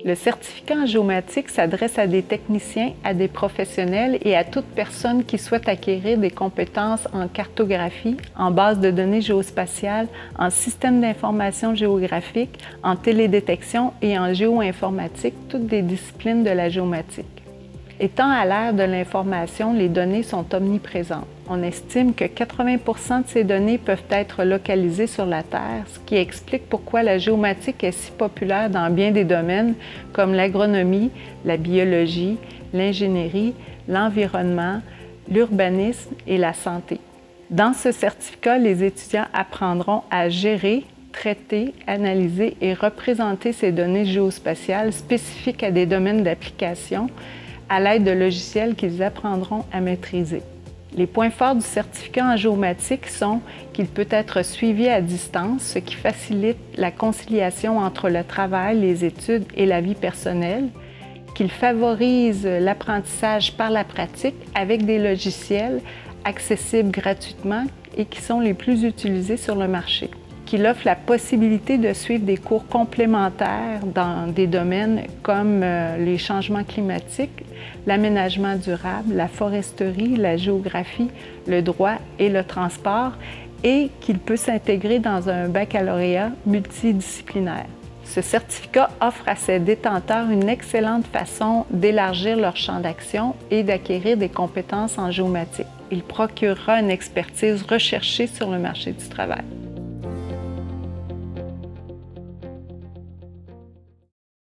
Le certificat en géomatique s'adresse à des techniciens, à des professionnels et à toute personne qui souhaite acquérir des compétences en cartographie, en base de données géospatiales, en système d'information géographique, en télédétection et en géoinformatique, toutes des disciplines de la géomatique. Étant à l'ère de l'information, les données sont omniprésentes. On estime que 80% de ces données peuvent être localisées sur la Terre, ce qui explique pourquoi la géomatique est si populaire dans bien des domaines comme l'agronomie, la biologie, l'ingénierie, l'environnement, l'urbanisme et la santé. Dans ce certificat, les étudiants apprendront à gérer, traiter, analyser et représenter ces données géospatiales spécifiques à des domaines d'application à l'aide de logiciels qu'ils apprendront à maîtriser. Les points forts du certificat en géomatique sont qu'il peut être suivi à distance, ce qui facilite la conciliation entre le travail, les études et la vie personnelle, qu'il favorise l'apprentissage par la pratique avec des logiciels accessibles gratuitement et qui sont les plus utilisés sur le marché, qu'il offre la possibilité de suivre des cours complémentaires dans des domaines comme les changements climatiques, l'aménagement durable, la foresterie, la géographie, le droit et le transport, et qu'il peut s'intégrer dans un baccalauréat multidisciplinaire. Ce certificat offre à ses détenteurs une excellente façon d'élargir leur champ d'action et d'acquérir des compétences en géomatique. Il procurera une expertise recherchée sur le marché du travail.